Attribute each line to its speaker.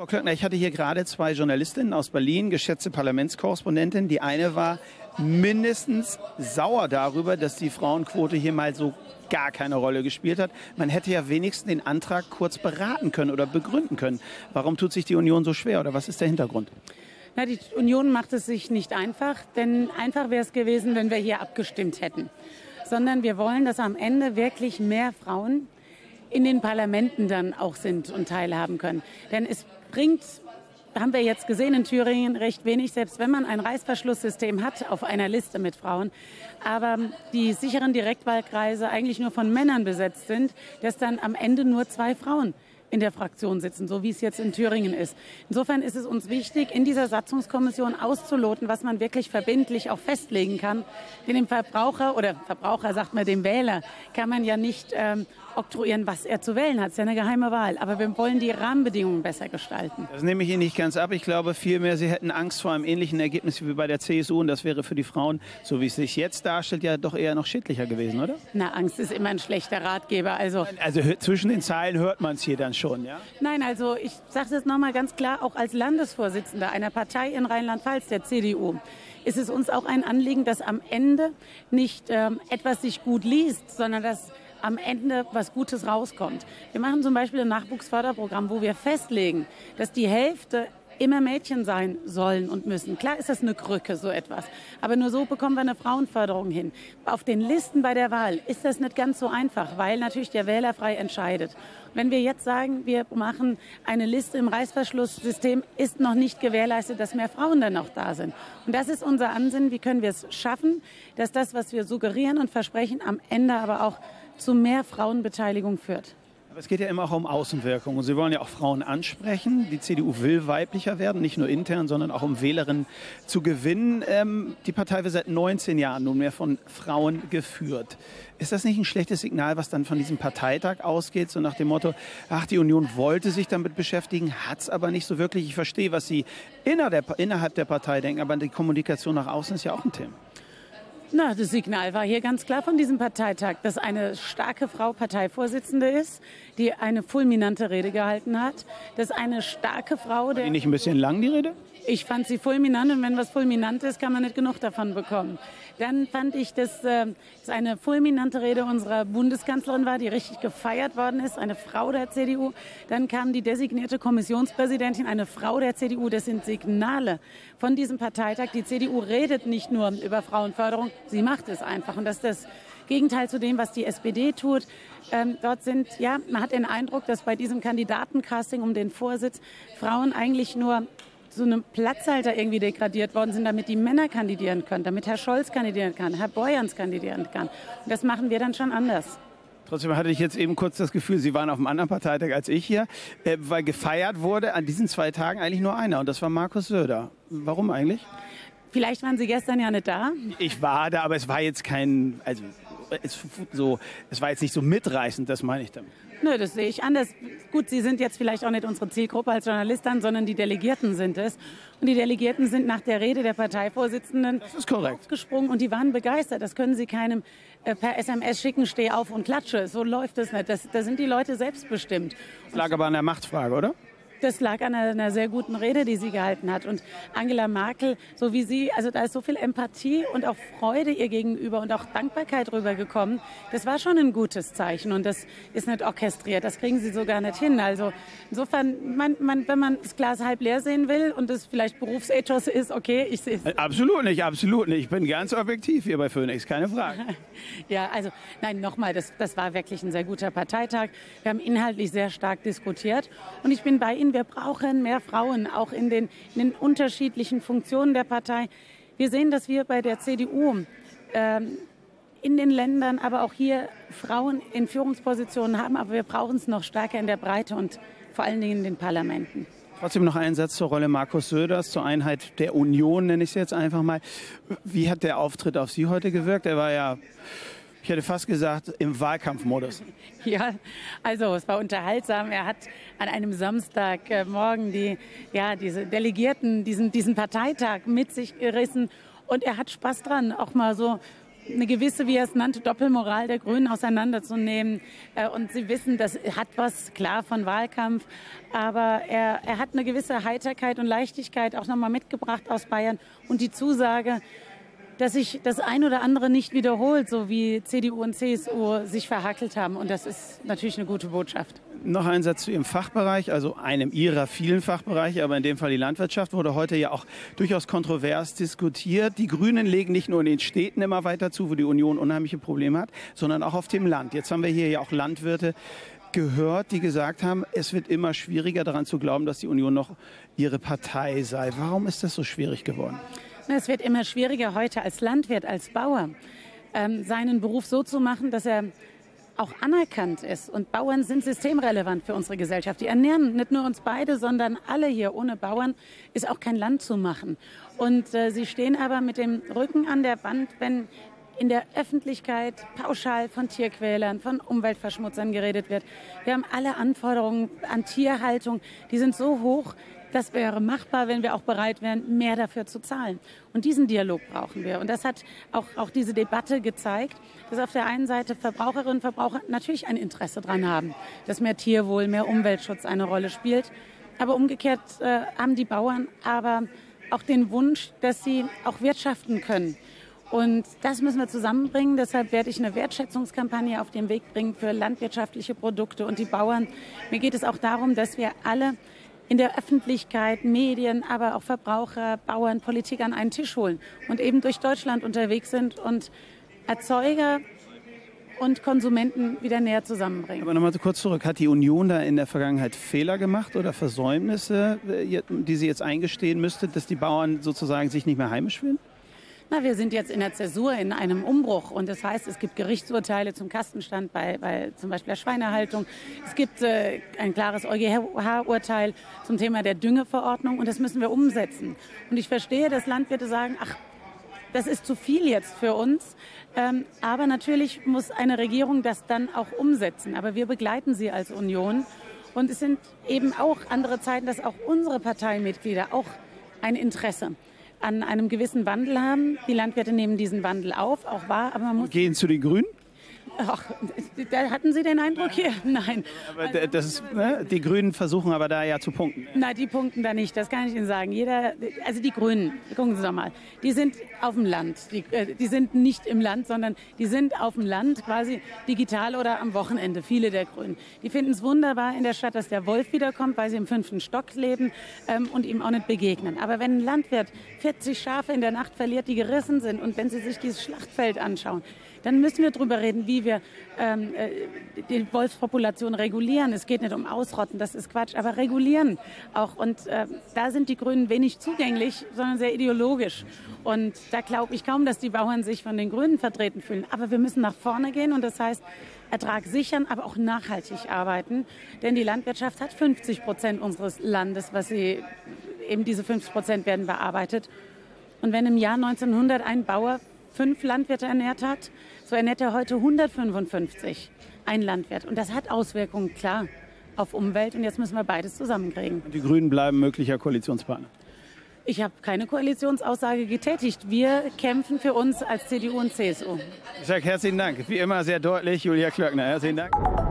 Speaker 1: Frau Klöckner, ich hatte hier gerade zwei Journalistinnen aus Berlin, geschätzte Parlamentskorrespondentin. Die eine war mindestens sauer darüber, dass die Frauenquote hier mal so gar keine Rolle gespielt hat. Man hätte ja wenigstens den Antrag kurz beraten können oder begründen können. Warum tut sich die Union so schwer oder was ist der Hintergrund?
Speaker 2: Na, die Union macht es sich nicht einfach, denn einfach wäre es gewesen, wenn wir hier abgestimmt hätten. Sondern wir wollen, dass am Ende wirklich mehr Frauen in den Parlamenten dann auch sind und teilhaben können. Denn es bringt, haben wir jetzt gesehen in Thüringen, recht wenig, selbst wenn man ein Reißverschlusssystem hat auf einer Liste mit Frauen, aber die sicheren Direktwahlkreise eigentlich nur von Männern besetzt sind, dass dann am Ende nur 2 Frauen in der Fraktion sitzen, so wie es jetzt in Thüringen ist. Insofern ist es uns wichtig, in dieser Satzungskommission auszuloten, was man wirklich verbindlich auch festlegen kann. Denn dem Verbraucher, oder Verbraucher sagt man dem Wähler, kann man ja nicht oktroyieren, was er zu wählen hat. Das ist ja eine geheime Wahl. Aber wir wollen die Rahmenbedingungen besser gestalten.
Speaker 1: Das nehme ich Ihnen nicht ganz ab. Ich glaube vielmehr, Sie hätten Angst vor einem ähnlichen Ergebnis wie bei der CSU. Und das wäre für die Frauen, so wie es sich jetzt darstellt, ja doch eher noch schädlicher gewesen, oder?
Speaker 2: Na, Angst ist immer ein schlechter Ratgeber. Also
Speaker 1: zwischen den Zeilen hört man es hier dann schon, ja?
Speaker 2: Nein, also ich sage das nochmal ganz klar, auch als Landesvorsitzender einer Partei in Rheinland-Pfalz, der CDU, ist es uns auch ein Anliegen, dass am Ende nicht etwas sich gut liest, sondern dass am Ende was Gutes rauskommt. Wir machen zum Beispiel ein Nachwuchsförderprogramm, wo wir festlegen, dass die Hälfte immer Mädchen sein sollen und müssen. Klar ist das eine Krücke, so etwas. Aber nur so bekommen wir eine Frauenförderung hin. Auf den Listen bei der Wahl ist das nicht ganz so einfach, weil natürlich der Wähler frei entscheidet. Wenn wir jetzt sagen, wir machen eine Liste im Reißverschlusssystem, ist noch nicht gewährleistet, dass mehr Frauen dann auch da sind. Und das ist unser Ansinnen. Wie können wir es schaffen, dass das, was wir suggerieren und versprechen, am Ende aber auch zu mehr Frauenbeteiligung führt?
Speaker 1: Aber es geht ja immer auch um Außenwirkung. Und Sie wollen ja auch Frauen ansprechen. Die CDU will weiblicher werden, nicht nur intern, sondern auch um Wählerinnen zu gewinnen. Die Partei wird seit 19 Jahren nunmehr von Frauen geführt. Ist das nicht ein schlechtes Signal, was dann von diesem Parteitag ausgeht? So nach dem Motto, ach, die Union wollte sich damit beschäftigen, hat es aber nicht so wirklich. Ich verstehe, was Sie innerhalb der Partei denken, aber die Kommunikation nach außen ist ja auch ein Thema.
Speaker 2: Na, das Signal war hier ganz klar von diesem Parteitag, dass eine starke Frau Parteivorsitzende ist, die eine fulminante Rede gehalten hat, dass eine starke Frau...
Speaker 1: War die nicht ein bisschen lang, die Rede?
Speaker 2: Ich fand sie fulminant und wenn was fulminant ist, kann man nicht genug davon bekommen. Dann fand ich, dass es eine fulminante Rede unserer Bundeskanzlerin war, die richtig gefeiert worden ist, eine Frau der CDU. Dann kam die designierte Kommissionspräsidentin, eine Frau der CDU. Das sind Signale von diesem Parteitag. Die CDU redet nicht nur über Frauenförderung, sie macht es einfach. Und das ist das Gegenteil zu dem, was die SPD tut. Dort sind, ja, man hat den Eindruck, dass bei diesem Kandidatencasting um den Vorsitz Frauen eigentlich nur so einem Platzhalter irgendwie degradiert worden sind, damit die Männer kandidieren können, damit Herr Scholz kandidieren kann, Herr Beuerns kandidieren kann. Und das machen wir dann schon anders.
Speaker 1: Trotzdem hatte ich jetzt eben kurz das Gefühl, Sie waren auf einem anderen Parteitag als ich hier, weil gefeiert wurde an diesen 2 Tagen eigentlich nur einer und das war Markus Söder. Warum eigentlich?
Speaker 2: Vielleicht waren Sie gestern ja nicht da.
Speaker 1: Ich war da, aber es war jetzt kein, also es war jetzt nicht so mitreißend, das meine ich damit.
Speaker 2: Nö, das sehe ich anders. Gut, Sie sind jetzt vielleicht auch nicht unsere Zielgruppe als Journalistin, sondern die Delegierten sind es. Und die Delegierten sind nach der Rede der Parteivorsitzenden aufgesprungen und die waren begeistert. Das können Sie keinem per SMS schicken, steh auf und klatsche. So läuft es nicht. Da sind die Leute selbstbestimmt.
Speaker 1: Das lag aber an der Machtfrage, oder?
Speaker 2: Das lag an einer sehr guten Rede, die sie gehalten hat. Und Angela Merkel, so wie sie, also da ist so viel Empathie und auch Freude ihr gegenüber und auch Dankbarkeit rübergekommen. Das war schon ein gutes Zeichen und das ist nicht orchestriert. Das kriegen sie so gar nicht hin. Also insofern, wenn man das Glas halb leer sehen will und das vielleicht Berufsethos ist, okay, ich sehe es.
Speaker 1: Absolut nicht, absolut nicht. Ich bin ganz objektiv hier bei Phoenix, keine Frage.
Speaker 2: Ja, also nein, nochmal, das war wirklich ein sehr guter Parteitag. Wir haben inhaltlich sehr stark diskutiert und ich bin bei Ihnen. Wir brauchen mehr Frauen, auch in den unterschiedlichen Funktionen der Partei. Wir sehen, dass wir bei der CDU in den Ländern, aber auch hier Frauen in Führungspositionen haben. Aber wir brauchen es noch stärker in der Breite und vor allen Dingen in den Parlamenten.
Speaker 1: Trotzdem noch einen Satz zur Rolle Markus Söders, zur Einheit der Union, nenne ich es jetzt einfach mal. Wie hat der Auftritt auf Sie heute gewirkt? Er war ja... Ich hätte fast gesagt, im Wahlkampfmodus.
Speaker 2: Ja, also es war unterhaltsam. Er hat an einem Samstagmorgen diese Delegierten, diesen Parteitag mit sich gerissen. Und er hat Spaß dran, auch mal so eine gewisse, wie er es nannte, Doppelmoral der Grünen auseinanderzunehmen. Und Sie wissen, das hat was, klar, von Wahlkampf. Aber er hat eine gewisse Heiterkeit und Leichtigkeit auch nochmal mitgebracht aus Bayern. Und die Zusage, dass sich das ein oder andere nicht wiederholt, so wie CDU und CSU sich verhackelt haben. Und das ist natürlich eine gute Botschaft.
Speaker 1: Noch ein Satz zu Ihrem Fachbereich, also einem Ihrer vielen Fachbereiche, aber in dem Fall die Landwirtschaft, wurde heute ja auch durchaus kontrovers diskutiert. Die Grünen legen nicht nur in den Städten immer weiter zu, wo die Union unheimliche Probleme hat, sondern auch auf dem Land. Jetzt haben wir hier ja auch Landwirte gehört, die gesagt haben, es wird immer schwieriger daran zu glauben, dass die Union noch ihre Partei sei. Warum ist das so schwierig geworden?
Speaker 2: Es wird immer schwieriger heute als Landwirt, als Bauer, seinen Beruf so zu machen, dass er auch anerkannt ist. Und Bauern sind systemrelevant für unsere Gesellschaft. Die ernähren nicht nur uns beide, sondern alle hier. Ohne Bauern ist auch kein Land zu machen. Und sie stehen aber mit dem Rücken an der Wand, wenn in der Öffentlichkeit pauschal von Tierquälern, von Umweltverschmutzern geredet wird. Wir haben alle Anforderungen an Tierhaltung, die sind so hoch, das wäre machbar, wenn wir auch bereit wären, mehr dafür zu zahlen. Und diesen Dialog brauchen wir. Und das hat auch diese Debatte gezeigt, dass auf der einen Seite Verbraucherinnen und Verbraucher natürlich ein Interesse daran haben, dass mehr Tierwohl, mehr Umweltschutz eine Rolle spielt. Aber umgekehrt haben die Bauern aber auch den Wunsch, dass sie auch wirtschaften können. Und das müssen wir zusammenbringen. Deshalb werde ich eine Wertschätzungskampagne auf den Weg bringen für landwirtschaftliche Produkte und die Bauern. Mir geht es auch darum, dass wir alle in der Öffentlichkeit, Medien, aber auch Verbraucher, Bauern, Politik an einen Tisch holen und eben durch Deutschland unterwegs sind und Erzeuger und Konsumenten wieder näher zusammenbringen.
Speaker 1: Aber nochmal kurz zurück. Hat die Union da in der Vergangenheit Fehler gemacht oder Versäumnisse, die sie jetzt eingestehen müsste, dass die Bauern sozusagen sich nicht mehr heimisch fühlen?
Speaker 2: Na, wir sind jetzt in der Zäsur, in einem Umbruch. Und das heißt, es gibt Gerichtsurteile zum Kastenstand bei zum Beispiel der Schweinehaltung. Es gibt ein klares EuGH-Urteil zum Thema der Düngeverordnung. Und das müssen wir umsetzen. Und ich verstehe, dass Landwirte sagen, ach, das ist zu viel jetzt für uns. Aber natürlich muss eine Regierung das dann auch umsetzen. Aber wir begleiten sie als Union. Und es sind eben auch andere Zeiten, dass auch unsere Parteimitglieder auch ein Interesse an einem gewissen Wandel haben. Die Landwirte nehmen diesen Wandel auf, auch wahr, aber man muss...
Speaker 1: Gehen zu den Grünen?
Speaker 2: Ach, da hatten Sie den Eindruck hier? Nein.
Speaker 1: Aber das ist, ne? Die Grünen versuchen aber da ja zu punkten.
Speaker 2: Nein, die punkten da nicht, das kann ich Ihnen sagen. Also die Grünen, gucken Sie doch mal, die sind auf dem Land. Die sind nicht im Land, sondern die sind auf dem Land, quasi digital oder am Wochenende, viele der Grünen. Die finden es wunderbar in der Stadt, dass der Wolf wiederkommt, weil sie im 5. Stock leben und ihm auch nicht begegnen. Aber wenn ein Landwirt 40 Schafe in der Nacht verliert, die gerissen sind, und wenn Sie sich dieses Schlachtfeld anschauen, dann müssen wir darüber reden, wie wir die Wolfspopulation regulieren. Es geht nicht um Ausrotten, das ist Quatsch, aber regulieren auch. Und da sind die Grünen wenig zugänglich, sondern sehr ideologisch. Und da glaube ich kaum, dass die Bauern sich von den Grünen vertreten fühlen. Aber wir müssen nach vorne gehen und das heißt, Ertrag sichern, aber auch nachhaltig arbeiten. Denn die Landwirtschaft hat 50% unseres Landes, eben diese 50% werden bearbeitet. Und wenn im Jahr 1900 ein Bauer 5 Landwirte ernährt hat, so ernährt er heute 155, ein Landwirt. Und das hat Auswirkungen, klar, auf Umwelt. Und jetzt müssen wir beides zusammenkriegen.
Speaker 1: Und die Grünen bleiben möglicher Koalitionspartner?
Speaker 2: Ich habe keine Koalitionsaussage getätigt. Wir kämpfen für uns als CDU und CSU.
Speaker 1: Ich sage herzlichen Dank. Wie immer sehr deutlich, Julia Klöckner. Herzlichen Dank.